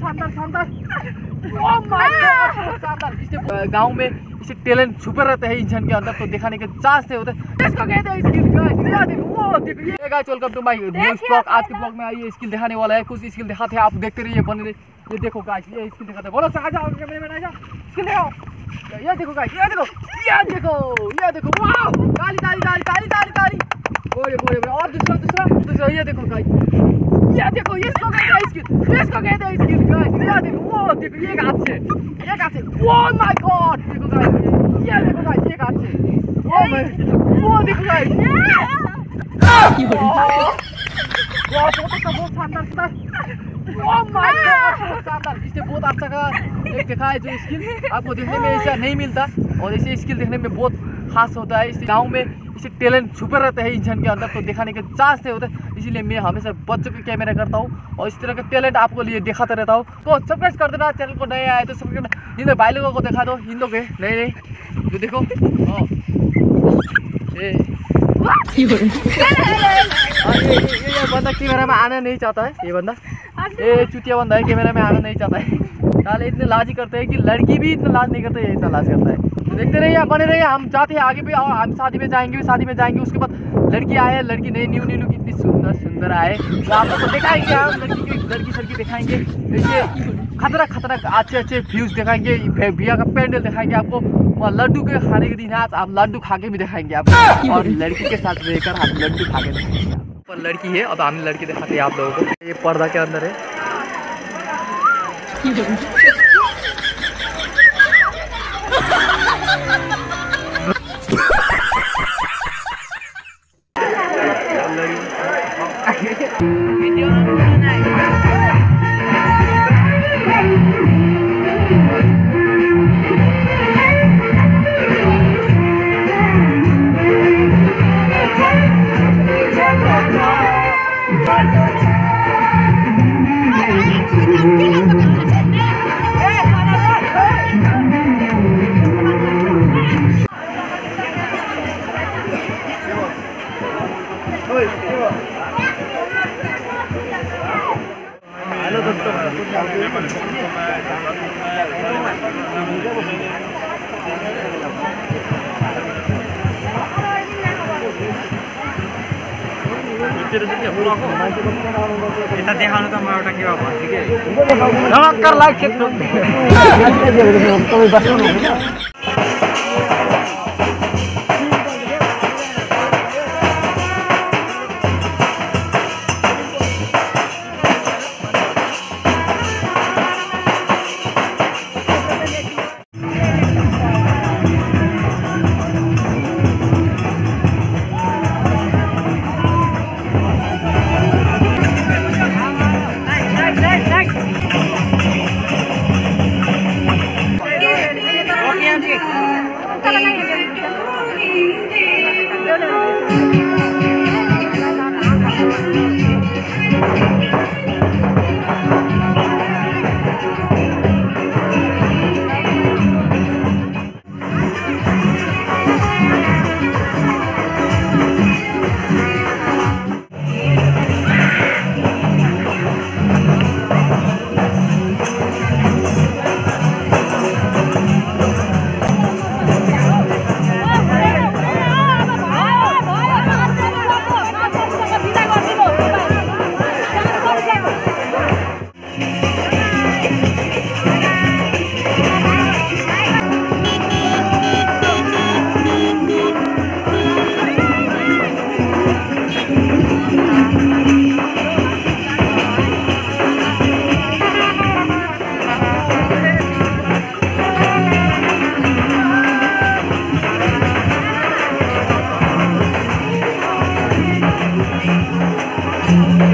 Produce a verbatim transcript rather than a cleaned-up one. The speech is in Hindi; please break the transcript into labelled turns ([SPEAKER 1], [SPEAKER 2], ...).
[SPEAKER 1] शानदार शानदार। ओह माय गॉड, शानदार। इसे गांव में इसे टैलेंट छुपे रहते हैं इंसान के अंदर, तो दिखाने के चांस नहीं होते। इसको कहते हैं स्किल गाइस। ये देखो, वो देखो ये guys. Welcome to my new blog. आज के ब्लॉग में ये स्किल दिखाने वाला है, कुछ स्किल दिखाते हैं, आप देखते रहिए, बने रहिए। ये देखो गाइस, ये स्किल दिखाते हैं। बोलो आ जाओ कैमरे में, आ जाओ स्किल दिखाओ। ये देखो गाइस, ये देखो, ये देखो, ये देखो, वाह, ताली ताली ताली ताली ताली ताली। बोले बोले बोले। और दूसरा दूसरा दूसरा, ये देखो गाइस, ये देखो, ये इसको कहते हैं स्किल, इसको कहते हैं स्किल गाइस। ये देखो, वो देखो, ये हाथ से, ये हाथ से। ओह माय गॉड, देखो गाइस, ये देखो गाइस, ये हाथ से। ओह माय, वो देखो गाइस, वाह, फोटो का बहुत शानदार शानदार। ओह माय गॉड, शानदार। इससे बहुत अच्छा का एक देखा है जो स्किल आपको देखने में ऐसा नहीं मिलता, और ऐसे स्किल देखने में बहुत खास होता है। इस गाँव में इसे टैलेंट छुपे रहते हैं इंसान के अंदर, तो दिखाने के चांस नहीं होते, इसीलिए मैं हमेशा बच्चों के कैमरा करता हूँ और इस तरह का टैलेंट आपको लिए दिखाता रहता हूँ। तो सब्सक्राइब कर देना, चैनल को नए आए तो सब्सक्राइब करना। इन भाई लोगों को दिखा दो, इन लोग है नहीं नहीं जो देखो, ये ये बंदा कैमरा में आना नहीं चाहता है। ये बंदा, ये चुतिया बंदा है, कैमरा में आना नहीं चाहता है। साले इतने लाज ही करते हैं कि लड़की भी इतना लाज नहीं करते, ये इतना लाज करता है। तो देखते रहिए, बने रहिए, हम जाते हैं आगे भी, और हम शादी में जाएंगे भी, शादी में जाएंगे। उसके बाद लड़की आए, लड़की नहीं, न्यू न्यू कितनी सुंदर सुंदर आए, तो आप लोग को दिखाएंगे, हम लड़की की लड़की सड़की दिखाएंगे, ऐसे खतरा खतरा अच्छे अच्छे व्यूज दिखाएंगे, भैया का पैंडल दिखाएंगे आपको, और लड्डू के खाने के दिन आज आप लड्डू खा के भी दिखाएंगे आपको, और लड़की के साथ रहकर हम लड्डू खा के दिखाएंगे। पर लड़की है, अब हम लड़की दिखाते हैं आप लोगों को। ये पर्दा के अंदर है। हेलो दोस्तों,
[SPEAKER 2] kita देखाउनु त म एउटा के हो भन्दिके
[SPEAKER 1] नमस्कार लाइक क्षेत्र
[SPEAKER 3] Thank you.